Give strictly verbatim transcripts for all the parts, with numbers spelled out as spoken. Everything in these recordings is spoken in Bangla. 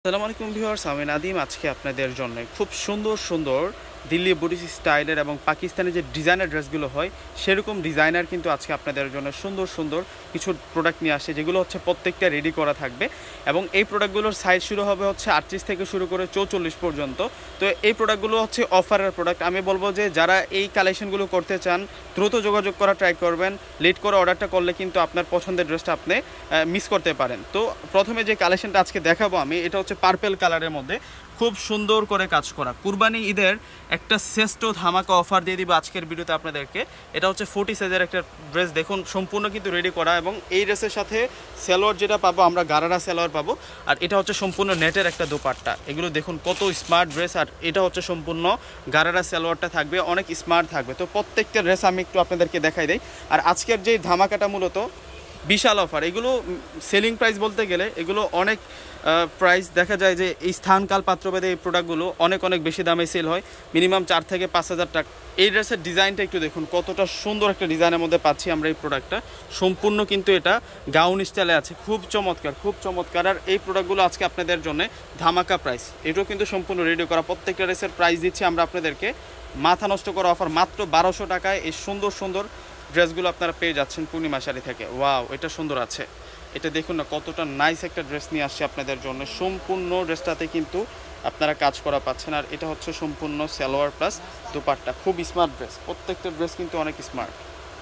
আসসালামু আলাইকুম ভিউয়ার্স, আমি নাদিম। আজকে আপনাদের জন্য খুব সুন্দর সুন্দর দিল্লি বুটিক স্টাইলের এবং পাকিস্তানি যে ডিজাইনার ড্রেসগুলো হয় সেরকম ডিজাইনার কিন্তু আজকে আপনাদের জন্য সুন্দর সুন্দর কিছু প্রোডাক্ট নিয়ে আসে, যেগুলো হচ্ছে প্রত্যেকটা রেডি করা থাকবে। এবং এই প্রোডাক্টগুলোর সাইজ শুরু হবে হচ্ছে আটত্রিশ থেকে শুরু করে চৌচল্লিশ পর্যন্ত। তো এই প্রোডাক্টগুলো হচ্ছে অফারের প্রোডাক্ট। আমি বলবো যে যারা এই কালেকশনগুলো করতে চান দ্রুত যোগাযোগ করা ট্রাই করবেন। লেট করে অর্ডারটা করলে কিন্তু আপনার পছন্দের ড্রেসটা আপনি মিস করতে পারেন। তো প্রথমে যে কালেকশনটা আজকে দেখাবো আমি, এটা হচ্ছে পার্পেল কালারের মধ্যে খুব সুন্দর করে কাজ করা। কুরবানি ঈদের একটা শ্রেষ্ঠ ধামাকা অফার দিয়ে দিব আজকের ভিডিওতে আপনাদেরকে। এটা হচ্ছে ফোর্টি সাইজের একটা ড্রেস, দেখুন সম্পূর্ণ কিন্তু রেডি করা। এবং এই ড্রেসের সাথে সালোয়ার যেটা পাবো আমরা গারারা সালোয়ার পাবো, আর এটা হচ্ছে সম্পূর্ণ নেটের একটা দোপাট্টা। এগুলো দেখুন কত স্মার্ট ড্রেস, আর এটা হচ্ছে সম্পূর্ণ গারারা সালোয়ারটা থাকবে, অনেক স্মার্ট থাকবে। তো প্রত্যেকটা ড্রেস আমি একটু আপনাদেরকে দেখাই দিই। আর আজকের যে ধামাকাটা মূলত বিশাল অফার। এগুলো সেলিং প্রাইস বলতে গেলে এগুলো অনেক প্রাইস দেখা যায় যে এই স্থানকাল পাত্রভেদে এই প্রোডাক্টগুলো অনেক অনেক বেশি দামে সেল হয়, মিনিমাম চার থেকে পাঁচ হাজার টাকা। এই ড্রেসের ডিজাইনটা একটু দেখুন, কতটা সুন্দর একটা ডিজাইনের মধ্যে পাচ্ছি আমরা এই প্রোডাক্টটা। সম্পূর্ণ কিন্তু এটা গাউন স্টাইলে আছে, খুব চমৎকার খুব চমৎকার। আর এই প্রোডাক্টগুলো আজকে আপনাদের জন্য ধামাকা প্রাইস। এটাও কিন্তু সম্পূর্ণ রেডি করা। প্রত্যেকটা ড্রেসের প্রাইস দিচ্ছি আমরা আপনাদেরকে মাথা নষ্ট করা অফার, মাত্র বারোশো টাকায় এই সুন্দর সুন্দর ড্রেসগুলো আপনারা পেয়ে যাচ্ছেন পূর্ণিমা শাড়ি থেকে। ওয়াও, এটা সুন্দর আছে। এটা দেখুন না কতটা নাইস একটা ড্রেস নিয়ে আসছে আপনাদের জন্য। সম্পূর্ণ ড্রেসটাতে কিন্তু আপনারা কাজ করা পাচ্ছেন। আর এটা হচ্ছে সম্পূর্ণ সালোয়ার প্লাস দুপাট্টা, খুব স্মার্ট ড্রেস। প্রত্যেকটা ড্রেস কিন্তু অনেক স্মার্ট।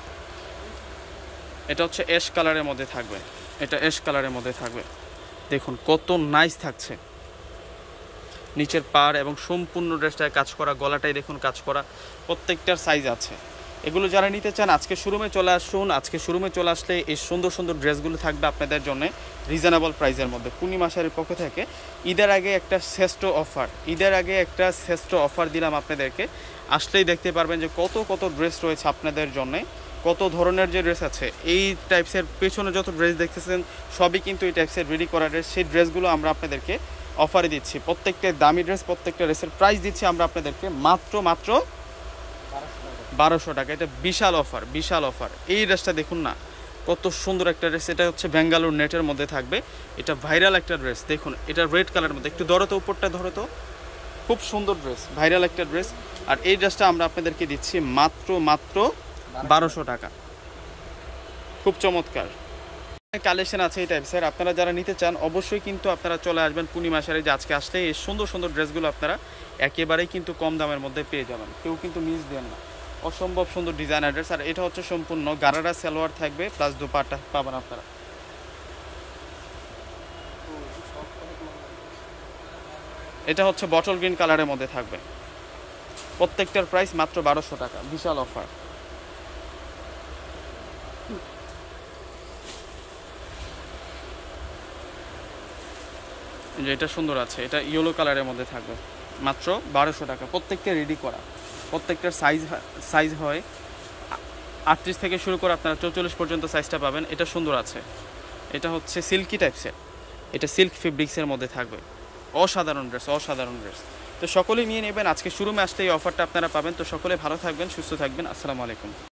এটা হচ্ছে অ্যাশ কালারের মধ্যে থাকবে, এটা অ্যাশ কালারের মধ্যে থাকবে। দেখুন কত নাইস থাকছে নিচের পাড়, এবং সম্পূর্ণ ড্রেসটায় কাজ করা, গলাটাই দেখুন কাজ করা। প্রত্যেকটার সাইজ আছে। এগুলো যারা নিতে চান আজকে শোরুমে চলে আসুন। আজকে শোরুমে চলে আসলে এই সুন্দর সুন্দর ড্রেসগুলো থাকবে আপনাদের জন্য রিজনেবল প্রাইসের মধ্যে। পূর্ণিমা শাড়ির পক্ষ থেকে ঈদের আগে একটা শ্রেষ্ঠ অফার, ঈদের আগে একটা শ্রেষ্ঠ অফার দিলাম আপনাদেরকে। আসলেই দেখতে পারবেন যে কত কত ড্রেস রয়েছে আপনাদের জন্য, কত ধরনের যে ড্রেস আছে। এই টাইপসের পেছনে যত ড্রেস দেখতেছেন সবই কিন্তু এই টাইপসের রেডি করা ড্রেস। সেই ড্রেসগুলো আমরা আপনাদেরকে অফারে দিচ্ছি, প্রত্যেকটা দামি ড্রেস। প্রত্যেকটা ড্রেসের প্রাইস দিচ্ছি আমরা আপনাদেরকে মাত্র মাত্র বারোশো টাকা। এটা বিশাল অফার, বিশাল অফার। এই ড্রেসটা দেখুন না কত সুন্দর একটা ড্রেস। এটা হচ্ছে বেঙ্গালুর নেটের মধ্যে থাকবে, এটা ভাইরাল একটা ড্রেস। দেখুন এটা রেড কালারের মধ্যে, একটু ধরো তো উপরটা ধরো তো, খুব সুন্দর ড্রেস, ভাইরাল একটা ড্রেস। আর এই ড্রেসটা আমরা আপনাদেরকে দিচ্ছি মাত্র মাত্র বারোশো টাকা, খুব চমৎকার কালেকশন আছে এই টাইপসের। আপনারা যারা নিতে চান অবশ্যই কিন্তু আপনারা চলে আসবেন পূর্ণিমা শাড়ি। যে আজকে আসলে এই সুন্দর সুন্দর ড্রেসগুলো আপনারা একেবারেই কিন্তু কম দামের মধ্যে পেয়ে যাবেন, কেউ কিন্তু মিস দেন না। অসম্ভব সুন্দর ডিজাইনার ড্রেস। আর এটা হচ্ছে সম্পূর্ণ গারারা সালোয়ার থাকবে প্লাস দুপাট্টা পাবেন আপনারা। এটা হচ্ছে বটল গ্রিন কালারের মধ্যে থাকবে। প্রত্যেকটার প্রাইস মাত্র বারোশো টাকা, বিশাল অফার। যে এটা সুন্দর আছে, এটা ইয়েলো কালারের মধ্যে থাকবে, মাত্র বারোশো টাকা। প্রত্যেকটা রেডি করা, প্রত্যেকটার সাইজ সাইজ হয় আটত্রিশ থেকে শুরু করে আপনারা চৌচল্লিশ পর্যন্ত সাইজটা পাবেন। এটা সুন্দর আছে। এটা হচ্ছে সিল্কি টাইপসের, এটা সিল্ক ফেব্রিক্সের মধ্যে থাকবে। অসাধারণ ড্রেস, অসাধারণ ড্রেস। তো সকলেই নিয়ে নেবেন। আজকে শোরুমে আসলে এই অফারটা আপনারা পাবেন। তো সকলে ভালো থাকবেন, সুস্থ থাকবেন। আসসালামু আলাইকুম।